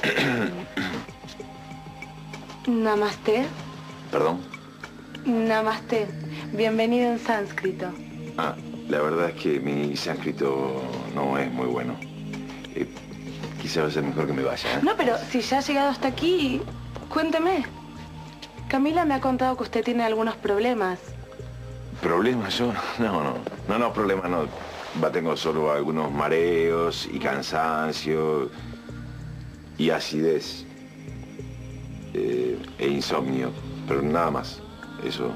Namaste. ¿Perdón? Namaste. Bienvenido en sánscrito. Ah, la verdad es que mi sánscrito no es muy bueno. Quizá va a ser mejor que me vaya, ¿eh? No, pero si ya ha llegado hasta aquí, cuénteme. Camila me ha contado que usted tiene algunos problemas. ¿Problemas yo? No, problemas no. Tengo solo algunos mareos y cansancio y acidez e insomnio, pero nada más. Eso.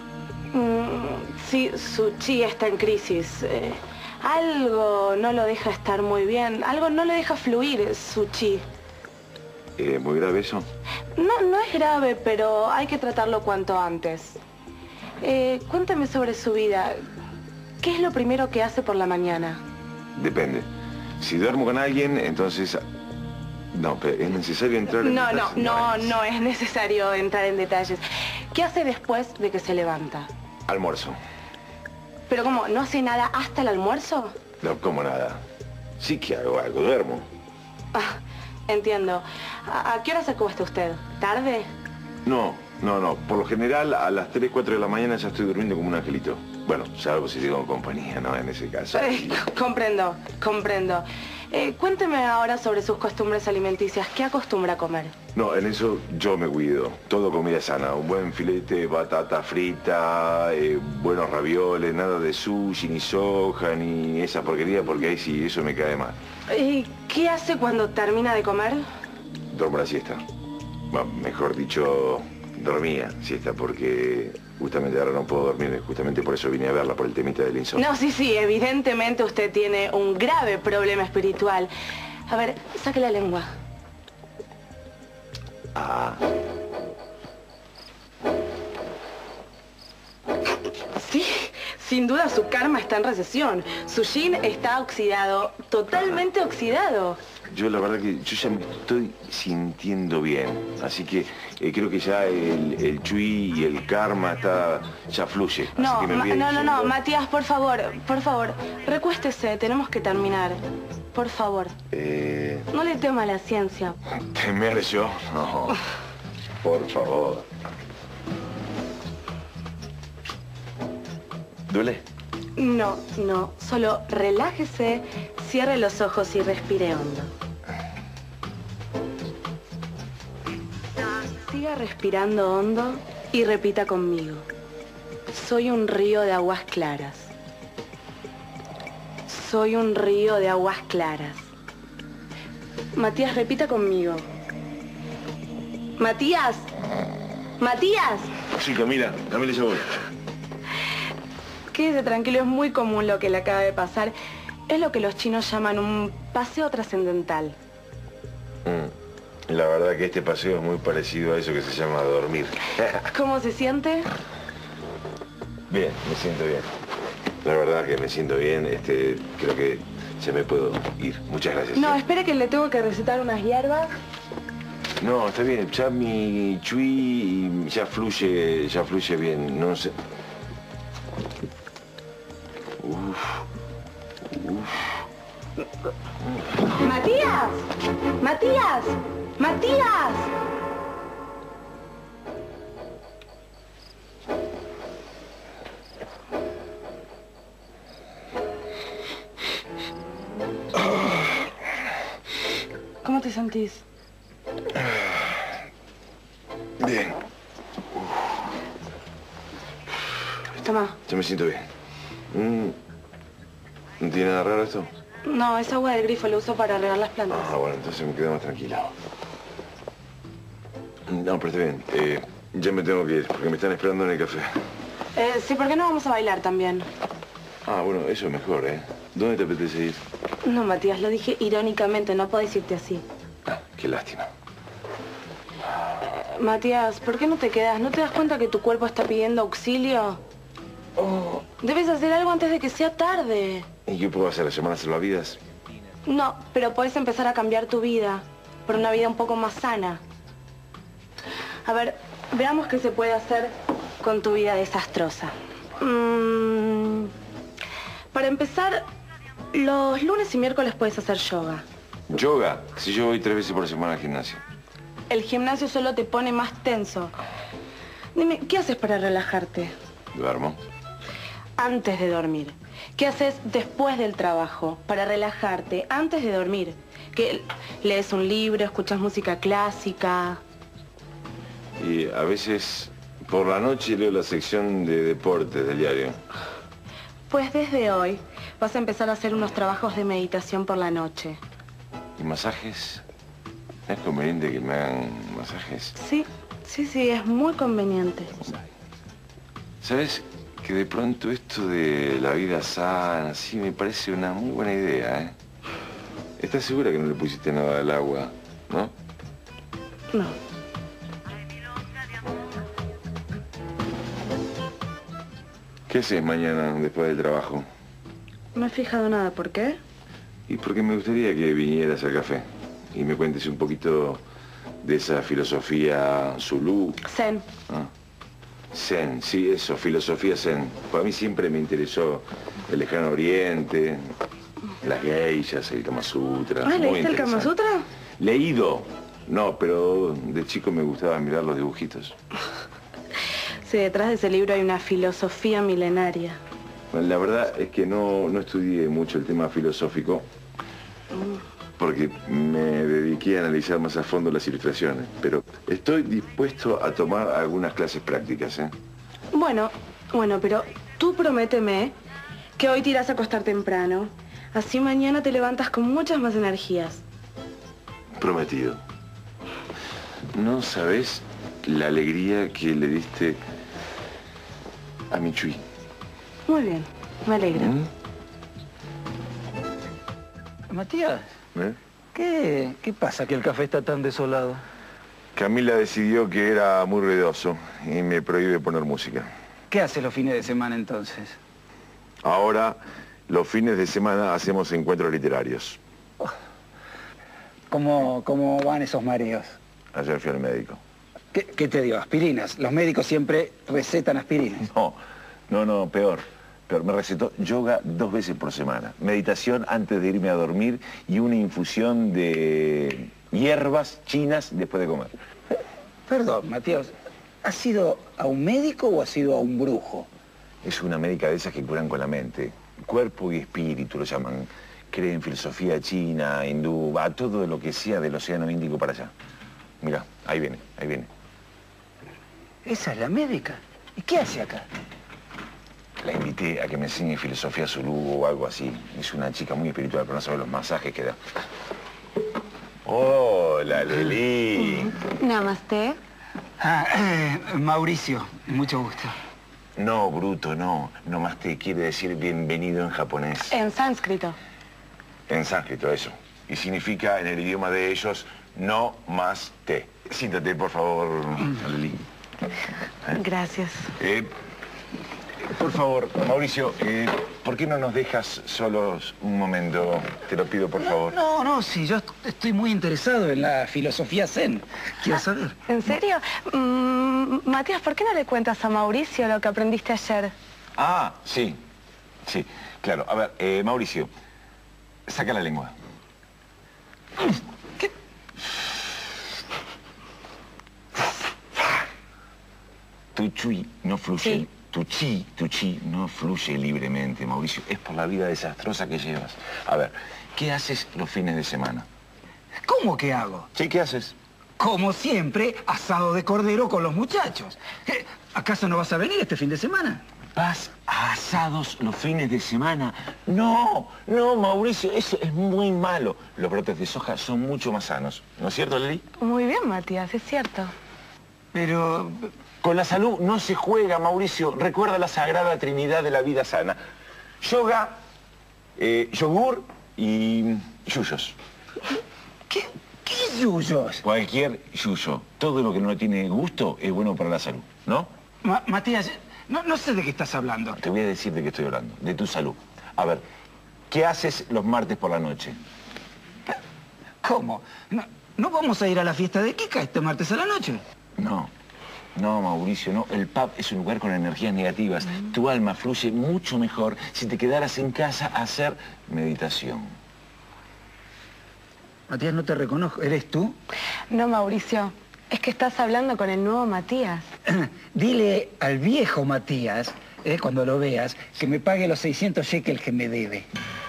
Sí, su chi está en crisis. Algo no lo deja estar muy bien. Algo no le deja fluir su chi. ¿Muy grave eso? No es grave, pero hay que tratarlo cuanto antes. Cuéntame sobre su vida. ¿Qué es lo primero que hace por la mañana? Depende. Si duermo con alguien, entonces... No, pero es necesario entrar en detalles. No es necesario entrar en detalles. ¿Qué hace después de que se levanta? Almuerzo. ¿Pero cómo? ¿No hace nada hasta el almuerzo? No como nada. Sí que hago algo, duermo. Ah, entiendo. ¿A qué hora se acuesta usted? ¿Tarde? No. Por lo general, a las 3, 4 de la mañana ya estoy durmiendo como un angelito. Bueno, salvo si tengo compañía, ¿no? En ese caso. Comprendo. Cuénteme ahora sobre sus costumbres alimenticias. ¿Qué acostumbra a comer? No, en eso yo me cuido. Todo comida sana. Un buen filete, batata frita, buenos ravioles, nada de sushi, ni soja, ni esa porquería, porque ahí sí, eso me cae mal. ¿Y qué hace cuando termina de comer? Duermo la siesta. Bueno, mejor dicho, dormía siesta, porque justamente ahora no puedo dormir. Justamente por eso vine a verla, por el temita del insomnio. No, sí, evidentemente usted tiene un grave problema espiritual. A ver, saque la lengua. Ah. Sí, sin duda su karma está en recesión. Su yin está oxidado, totalmente oxidado. Yo la verdad que yo ya me estoy sintiendo bien, así que creo que ya el chui y el karma ya fluye. No, así que me voy no, Matías, por favor, recuéstese, tenemos que terminar. Por favor. No le tema a la ciencia. ¿Temer yo? No, por favor. ¿Duele? No, solo relájese, cierre los ojos y respire hondo. Siga respirando hondo y repita conmigo. Soy un río de aguas claras. Soy un río de aguas claras. Matías, repita conmigo. ¡Matías! ¡Matías! Sí, Camila, ya voy. Quédese tranquilo, es muy común lo que le acaba de pasar. Es lo que los chinos llaman un paseo trascendental. La verdad que este paseo es muy parecido a eso que se llama dormir. ¿Cómo se siente? Bien, me siento bien. La verdad que me siento bien. Creo que ya me puedo ir. Muchas gracias. No, espere que le tengo que recetar unas hierbas. No, está bien. Ya mi chui ya fluye bien. No sé. ¡Matías! ¡Matías! ¡Matías! ¿Cómo te sentís? Bien. Toma. Ya me siento bien. ¿No tiene nada raro esto? No, es agua del grifo, lo uso para regar las plantas. Ah, bueno, entonces me quedo más tranquilo. No, pero está bien. Ya me tengo que ir, porque me están esperando en el café. Sí, ¿por qué no vamos a bailar también? Ah, bueno, eso es mejor, ¿eh? ¿Dónde te apetece ir? No, Matías, lo dije irónicamente, no podés irte así. Ah, qué lástima. Matías, ¿por qué no te quedas? ¿No te das cuenta que tu cuerpo está pidiendo auxilio? Oh. Debes hacer algo antes de que sea tarde. ¿Y qué puedo hacer? ¿Las llamadas salvavidas? No, pero puedes empezar a cambiar tu vida por una vida un poco más sana. A ver, veamos qué se puede hacer con tu vida desastrosa. Para empezar, los lunes y miércoles puedes hacer yoga. Yoga. Si yo voy 3 veces por semana al gimnasio. El gimnasio solo te pone más tenso. Dime, ¿qué haces para relajarte? Duermo. Antes de dormir. ¿Qué haces después del trabajo para relajarte antes de dormir? ¿Qué, lees un libro, escuchas música clásica? Y a veces por la noche leo la sección de deportes del diario. Pues desde hoy vas a empezar a hacer unos trabajos de meditación por la noche. ¿Y masajes? ¿Es conveniente que me hagan masajes? Sí, es muy conveniente. ¿Sabes? Que de pronto esto de la vida sana, sí, me parece una muy buena idea, ¿eh? ¿Estás segura que no le pusiste nada al agua, no? No. ¿Qué haces mañana después del trabajo? No he fijado nada, ¿por qué? Y porque me gustaría que vinieras al café y me cuentes un poquito de esa filosofía zulú. Zen. Ah. Zen, sí, eso, filosofía zen. Para mí siempre me interesó el lejano oriente, las geishas, el Kama Sutra. Ah, ¿leíste el Kama Sutra? Leído. No, pero de chico me gustaba mirar los dibujitos. Sí, detrás de ese libro hay una filosofía milenaria. Bueno, la verdad es que no estudié mucho el tema filosófico porque me dediqué a analizar más a fondo las ilustraciones, pero estoy dispuesto a tomar algunas clases prácticas, ¿eh? Bueno, pero tú prométeme que hoy te irás a acostar temprano. Así mañana te levantas con muchas más energías. Prometido. No sabes la alegría que le diste a mi Chui. Muy bien, me alegra. Matías, ¿Eh? ¿qué pasa que el café está tan desolado? Camila decidió que era muy ruidoso y me prohíbe poner música. ¿Qué hace los fines de semana entonces? Ahora, los fines de semana hacemos encuentros literarios. ¿Cómo van esos mareos? Ayer fui al médico. ¿Qué te dio? Aspirinas. Los médicos siempre recetan aspirinas. No, peor. Me recetó yoga 2 veces por semana. Meditación antes de irme a dormir y una infusión de hierbas chinas después de comer. Perdón, Matías, ¿has ido a un médico o has ido a un brujo? Es una médica de esas que curan con la mente. Cuerpo y espíritu lo llaman. Cree en filosofía china, hindú, va todo lo que sea del océano Índico para allá. Mira, ahí viene. ¿Esa es la médica? ¿Y qué hace acá? La invité a que me enseñe filosofía zulú o algo así. Es una chica muy espiritual, pero no sabe los masajes que da. Hola, Leli. Namaste. Mauricio, mucho gusto. No, bruto, no. Namaste quiere decir bienvenido en japonés. En sánscrito. En sánscrito, eso. Y significa, en el idioma de ellos, no más té. Siéntate, por favor, Leli. Gracias. Por favor, Mauricio, ¿por qué no nos dejas solos un momento? Te lo pido, por favor. No, sí, yo estoy muy interesado en la filosofía zen. Quiero saber. ¿En serio? Matías, ¿por qué no le cuentas a Mauricio lo que aprendiste ayer? Ah, sí, claro. A ver, Mauricio, saca la lengua. ¿Qué? Tu chui no fluye. Sí. Tu chi no fluye libremente, Mauricio. Es por la vida desastrosa que llevas. A ver, ¿qué haces los fines de semana? ¿Cómo que hago? Sí, ¿qué haces? Como siempre, asado de cordero con los muchachos. ¿Acaso no vas a venir este fin de semana? ¿Vas a asados los fines de semana? No, Mauricio, eso es muy malo. Los brotes de soja son mucho más sanos. ¿No es cierto, Leli? Muy bien, Matías, es cierto. Pero... Con la salud no se juega, Mauricio. Recuerda la sagrada trinidad de la vida sana. Yoga, yogur y yuyos. ¿Qué yuyos? Cualquier yuyo. Todo lo que no tiene gusto es bueno para la salud, ¿no? Matías, no sé de qué estás hablando. Te voy a decir de qué estoy hablando, de tu salud. A ver, ¿qué haces los martes por la noche? ¿Cómo? ¿No vamos a ir a la fiesta de Kika este martes a la noche? No, Mauricio, no. El pub es un lugar con energías negativas. Tu alma fluye mucho mejor si te quedaras en casa a hacer meditación. Matías, no te reconozco. ¿Eres tú? No, Mauricio. Es que estás hablando con el nuevo Matías. Dile al viejo Matías, cuando lo veas, que me pague los 600 shekels que me debe.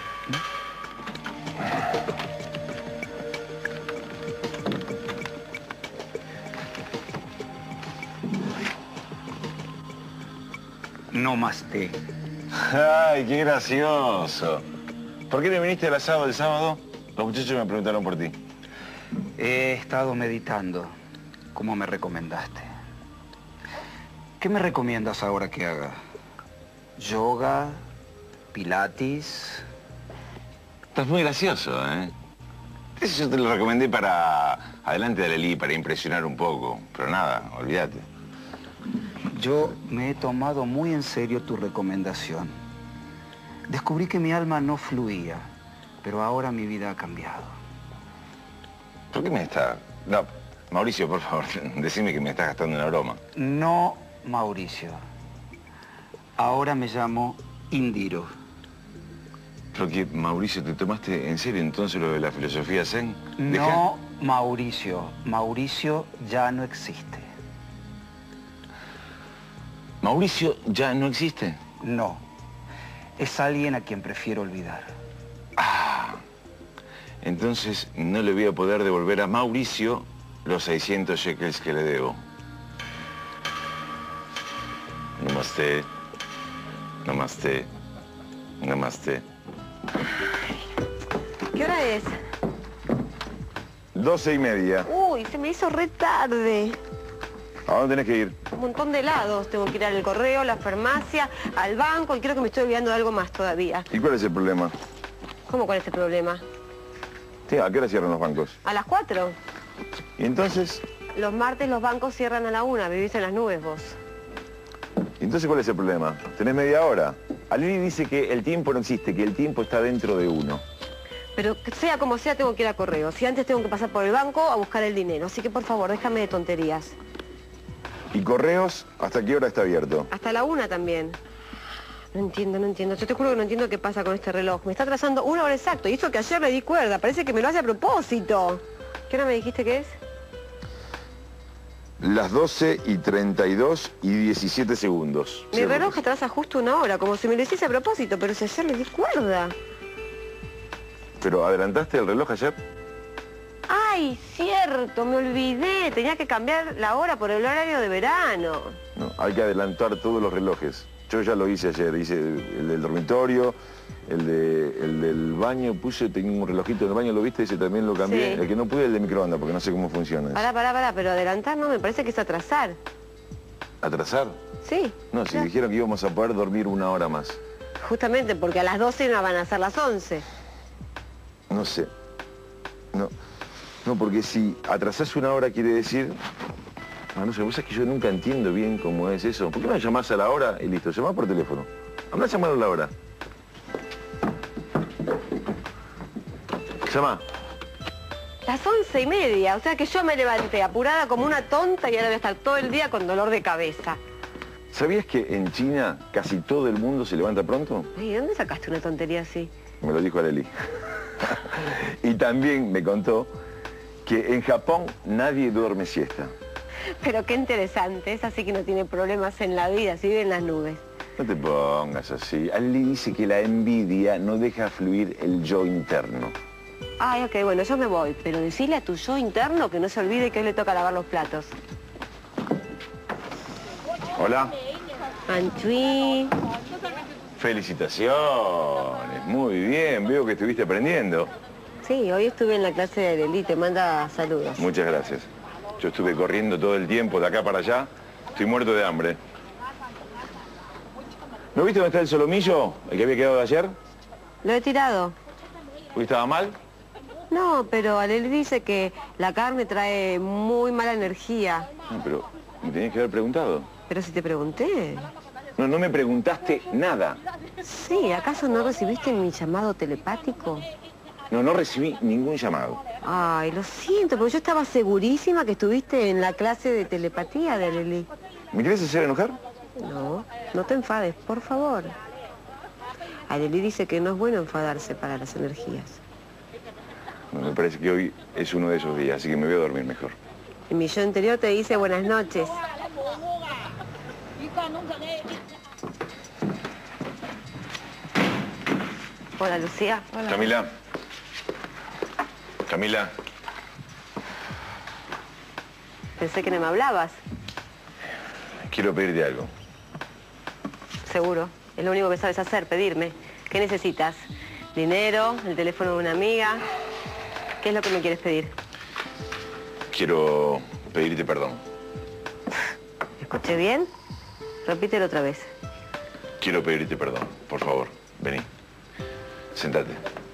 No más té. ¡Ay, qué gracioso! ¿Por qué no viniste al asado del sábado? Los muchachos me preguntaron por ti. He estado meditando, como me recomendaste. ¿Qué me recomiendas ahora que haga? ¿Yoga? ¿Pilates? Estás muy gracioso, ¿eh? Eso yo te lo recomendé para adelante de Lelí, para impresionar un poco. Pero nada, olvídate. Yo me he tomado muy en serio tu recomendación. Descubrí que mi alma no fluía, pero ahora mi vida ha cambiado. ¿Por qué me está...? No, Mauricio, por favor, decime que me estás gastando una broma. No, Mauricio. Ahora me llamo Indiro. Porque, Mauricio, ¿te tomaste en serio entonces lo de la filosofía zen? No, Mauricio. Mauricio ya no existe. ¿Mauricio ya no existe? No. Es alguien a quien prefiero olvidar. Ah. Entonces no le voy a poder devolver a Mauricio los 600 shekels que le debo. Namaste. Namaste. Namaste. ¿Qué hora es? 12:30. Uy, se me hizo re tarde. ¿A dónde tenés que ir? Un montón de lados. Tengo que ir al correo, a la farmacia, al banco y creo que me estoy olvidando de algo más todavía. ¿Y cuál es el problema? ¿Cómo cuál es el problema? Sí, ¿a qué hora cierran los bancos? A las 4. ¿Y entonces? Los martes los bancos cierran a la 1. Vivís en las nubes vos. ¿Y entonces cuál es el problema? ¿Tenés media hora? Alini dice que el tiempo no existe, que el tiempo está dentro de uno. Pero sea como sea, tengo que ir a correo. Si antes tengo que pasar por el banco a buscar el dinero. Así que por favor, déjame de tonterías. ¿Y correos? ¿Hasta qué hora está abierto? Hasta la 1 también. No entiendo. Yo te juro que no entiendo qué pasa con este reloj. Me está atrasando 1 hora exacto. Y eso que ayer le di cuerda. Parece que me lo hace a propósito. ¿Qué hora me dijiste que es? Las 12:32 y 17 segundos. Mi reloj atrasa justo 1 hora, como si me lo hiciese a propósito. Pero si ayer le di cuerda. ¿Pero adelantaste el reloj ayer? ¡Ay, cierto! Me olvidé. Tenía que cambiar la hora por el horario de verano. No, hay que adelantar todos los relojes. Yo ya lo hice ayer. Hice el del dormitorio, el del baño. Tenía un relojito en el baño, ¿lo viste? Ese también lo cambié. Sí. El que no pude, el de microondas, porque no sé cómo funciona. Pará. Pero adelantar no, me parece que es atrasar. ¿Atrasar? Sí. No, si dijeron que íbamos a poder dormir 1 hora más. Justamente, porque a las 12 no van a ser las 11. No sé. No, porque si atrasás 1 hora quiere decir... no sé, vos sabés que yo nunca entiendo bien cómo es eso. ¿Por qué no llamás a la hora y listo? Llamás por teléfono. Andá a llamar a la hora. Llamá. Las 11:30, o sea que yo me levanté apurada como una tonta y ahora voy a estar todo el día con dolor de cabeza. ¿Sabías que en China casi todo el mundo se levanta pronto? ¿Y dónde sacaste una tontería así? Me lo dijo Arely. Y también me contó que en Japón nadie duerme siesta. Pero qué interesante, es así que no tiene problemas en la vida, si vive en las nubes. No te pongas así. Arely dice que la envidia no deja fluir el yo interno. Ay, ok, bueno, yo me voy, pero decile a tu yo interno que no se olvide que hoy le toca lavar los platos. Hola. Antui. Felicitaciones, muy bien, veo que estuviste aprendiendo. Sí, hoy estuve en la clase de Arely, te manda saludos. Muchas gracias. Yo estuve corriendo todo el tiempo de acá para allá, estoy muerto de hambre. ¿No viste dónde está el solomillo, el que había quedado de ayer? Lo he tirado. ¿Hoy estaba mal? No, pero Arely dice que la carne trae muy mala energía. No, pero me tenías que haber preguntado. Pero si te pregunté. No me preguntaste nada. Sí, ¿acaso no recibiste mi llamado telepático? No recibí ningún llamado. Ay, lo siento, porque yo estaba segurísima que estuviste en la clase de telepatía de Arely. ¿Me querés hacer enojar? No te enfades, por favor. Arely dice que no es bueno enfadarse para las energías. Me parece que hoy es uno de esos días, así que me voy a dormir mejor. En mi yo anterior te dice buenas noches. Hola, Lucía. Hola. Camila. Camila. Pensé que no me hablabas. Quiero pedirte algo. Seguro. Es lo único que sabes hacer, pedirme. ¿Qué necesitas? ¿Dinero? ¿El teléfono de una amiga? ¿Qué es lo que me quieres pedir? Quiero pedirte perdón. ¿Escuché bien? Repítelo otra vez. Quiero pedirte perdón. Por favor, vení. Sentate.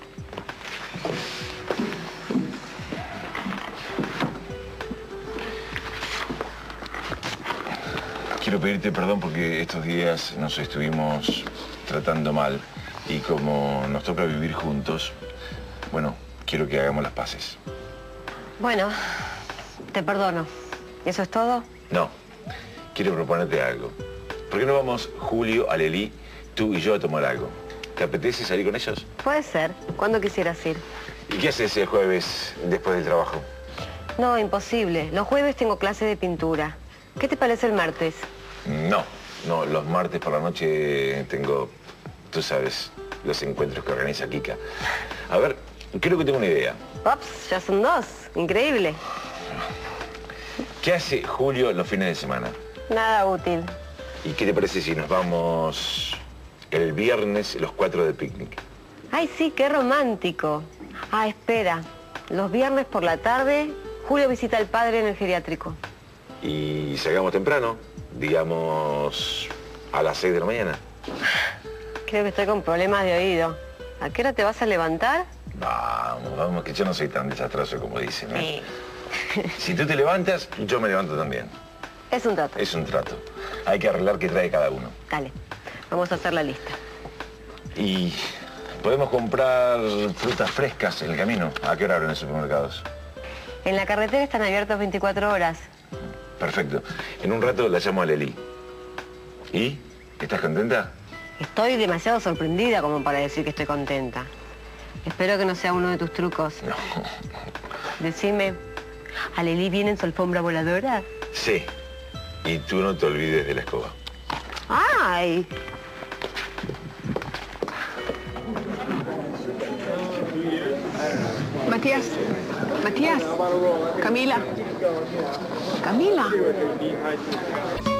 Quiero pedirte perdón porque estos días nos estuvimos tratando mal y como nos toca vivir juntos, bueno, quiero que hagamos las paces. Bueno, te perdono. ¿Eso es todo? No, quiero proponerte algo. ¿Por qué no vamos Julio, Alelí, tú y yo a tomar algo? ¿Te apetece salir con ellos? Puede ser. ¿Cuándo quisieras ir? ¿Y qué haces el jueves después del trabajo? No, imposible. Los jueves tengo clase de pintura. ¿Qué te parece el martes? No, los martes por la noche tengo, tú sabes, los encuentros que organiza Kika. A ver, creo que tengo una idea. Ups, ya son 2. Increíble. ¿Qué hace Julio los fines de semana? Nada útil. ¿Y qué te parece si nos vamos el viernes los 4 de picnic? Ay, sí, qué romántico. Ah, espera. Los viernes por la tarde, Julio visita al padre en el geriátrico. Y salgamos temprano, digamos a las 6 de la mañana. Creo que estoy con problemas de oído. ¿A qué hora te vas a levantar? Vamos, que yo no soy tan desastroso como dicen, ¿eh? Sí. Si tú te levantas, yo me levanto también. Es un trato. Es un trato. Hay que arreglar qué trae cada uno. Dale, vamos a hacer la lista. Y podemos comprar frutas frescas en el camino. ¿A qué hora abren los supermercados? En la carretera están abiertos 24 horas. Perfecto. En un rato la llamo a Leli. ¿Y? ¿Estás contenta? Estoy demasiado sorprendida como para decir que estoy contenta. Espero que no sea uno de tus trucos. No. Decime, ¿Alelí viene en su alfombra voladora? Sí. Y tú no te olvides de la escoba. ¡Ay! Matías, Camila.